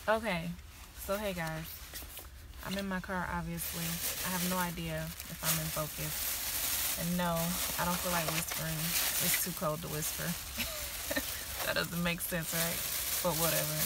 Okay, so hey guys, I'm in my car obviously. I have no idea if I'm in focus. And no, I don't feel like whispering. It's too cold to whisper. That doesn't make sense, right? But whatever.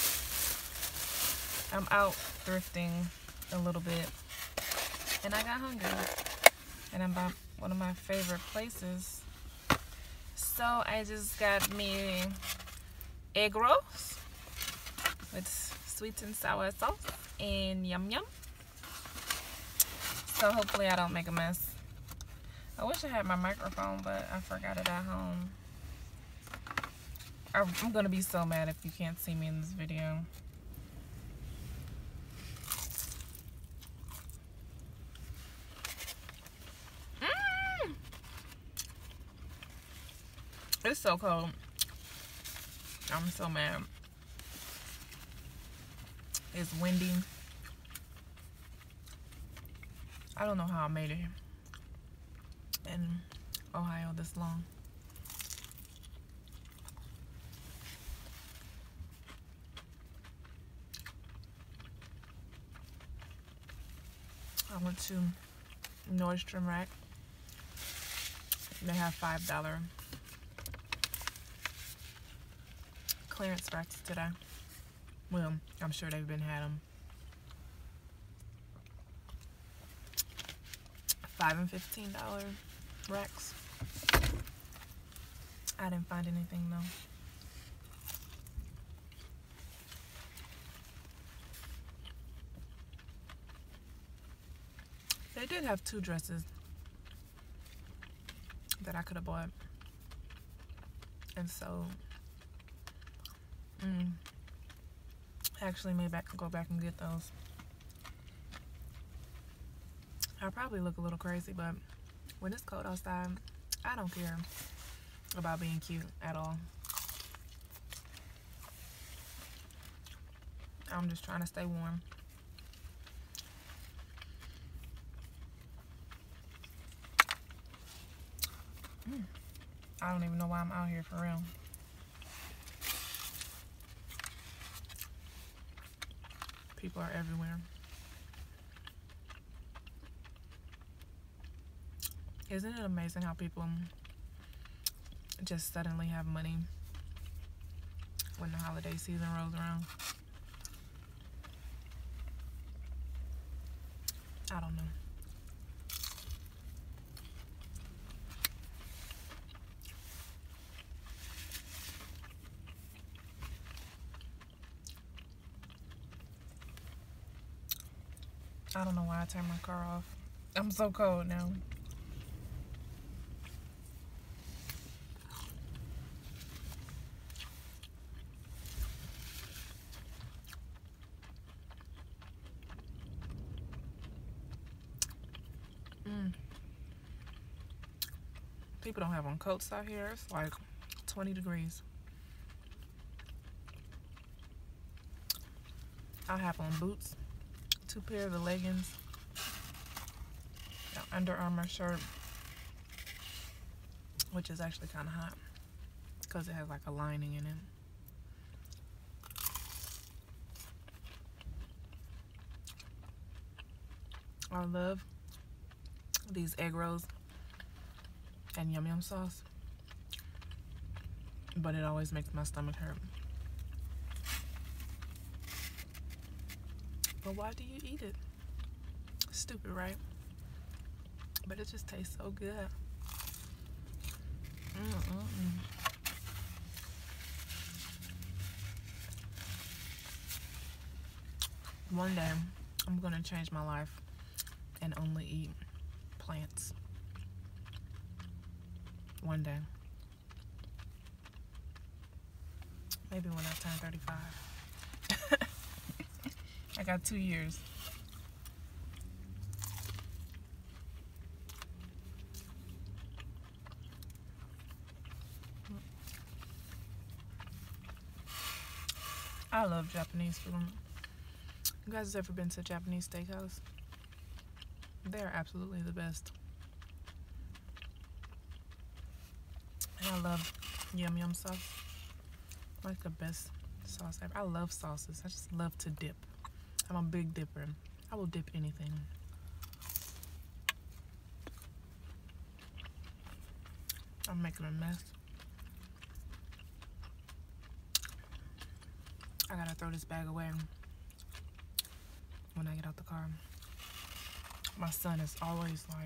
I'm out thrifting a little bit and I got hungry. And I'm by one of my favorite places. So I just got me egg rolls with sweet and sour sauce and yum yum. So hopefully I don't make a mess. I wish I had my microphone, but I forgot it at home. I'm gonna be so mad if you can't see me in this video. It's so cold. I'm so mad. It's windy. I don't know how I made it in Ohio this long. I went to Nordstrom Rack. They have $5 clearance racks today. Well, I'm sure they've been had them. $5 and $15 racks. I didn't find anything though. They did have 2 dresses that I could have bought. And so, actually maybe I could go back and get those. I probably look a little crazy, but when it's cold outside, I don't care about being cute at all. I'm just trying to stay warm. I don't even know why I'm out here for real. People are everywhere. Isn't it amazing how people just suddenly have money when the holiday season rolls around? I don't know. I don't know why I turned my car off. I'm so cold now. People don't have on coats out here. It's like 20 degrees. I have on boots, 2 pairs of leggings, an Under Armour shirt, which is actually kind of hot because it has like a lining in it. I love these egg rolls and yum yum sauce, but it always makes my stomach hurt. But why do you eat it? Stupid, right? But it just tastes so good. One day, I'm gonna change my life and only eat plants. One day. Maybe when I turn 35. I got 2 years. I love Japanese food. You guys ever been to a Japanese steakhouse? They're absolutely the best. And I love yum yum sauce. Like the best sauce ever. I love sauces. I just love to dip. I'm a big dipper. I will dip anything. I'm making a mess. I gotta throw this bag away when I get out the car. My son is always like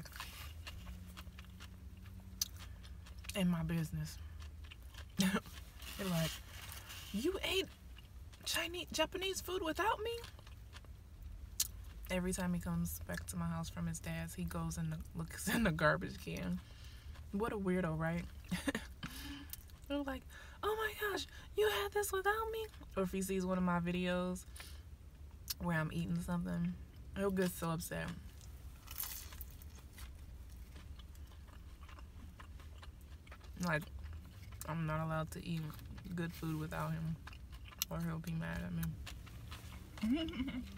in my business. They're like, you ate Japanese food without me? Every time he comes back to my house from his dad's, he goes and looks in the garbage can. What a weirdo, right? They're like, oh my gosh, you had this without me? Or if he sees one of my videos where I'm eating something, he'll get so upset. Like, I'm not allowed to eat good food without him, or he'll be mad at me.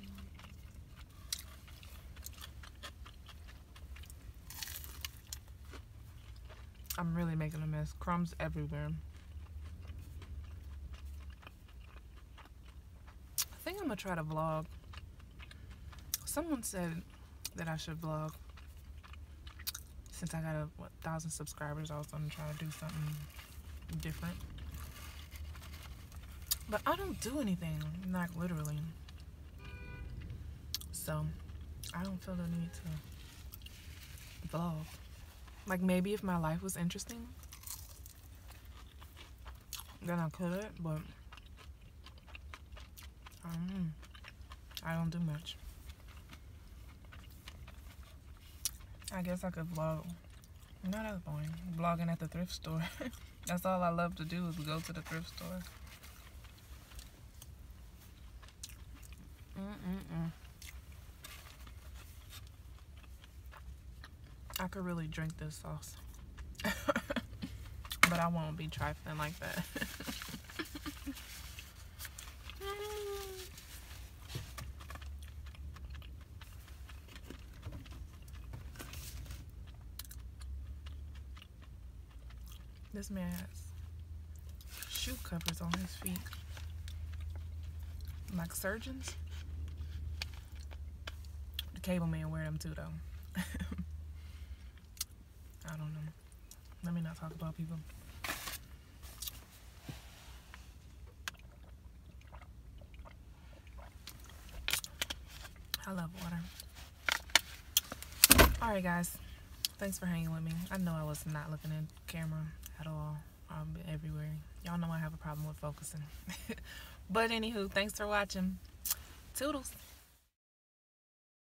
I'm really making a mess. Crumbs everywhere. I think I'm gonna try to vlog. Someone said that I should vlog. Since I got 1,000 subscribers, I was gonna try to do something different. But I don't do anything, like literally. So I don't feel the need to vlog. Like maybe if my life was interesting, then I could, but I don't do much. I guess I could vlog. No, that's boring. Vlogging at the thrift store. That's all I love to do is go to the thrift store. I could really drink this sauce. But I won't be trifling like that. This man has shoe covers on his feet. Like surgeons. The cable man wear them too though. I don't know. Let me not talk about people. I love water. Alright guys. Thanks for hanging with me. I know I was not looking at camera at all. I've been everywhere. Y'all know I have a problem with focusing. But anywho, thanks for watching. Toodles.